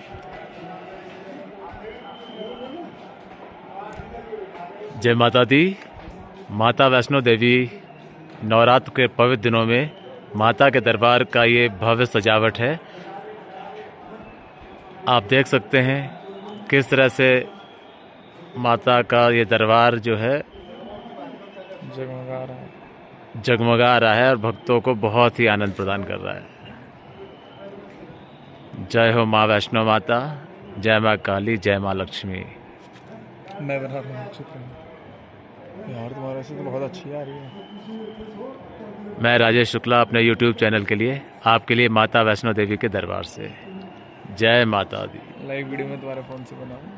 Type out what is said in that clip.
जय माता दी। माता वैष्णो देवी नवरात्र के पवित्र दिनों में माता के दरबार का ये भव्य सजावट है। आप देख सकते हैं किस तरह से माता का ये दरबार जो है जगमगा रहा है और भक्तों को बहुत ही आनंद प्रदान कर रहा है। जय हो माँ वैष्णो माता, जय माँ काली, जय माँ लक्ष्मी। मैं बना रहा हूँ यार, तुम्हारे से तो बहुत अच्छी आ रही है। मैं राजेश शुक्ला अपने YouTube चैनल के लिए आपके लिए माता वैष्णो देवी के दरबार से। जय माता दी। लाइव वीडियो में तुम्हारे फोन से बनाऊँ।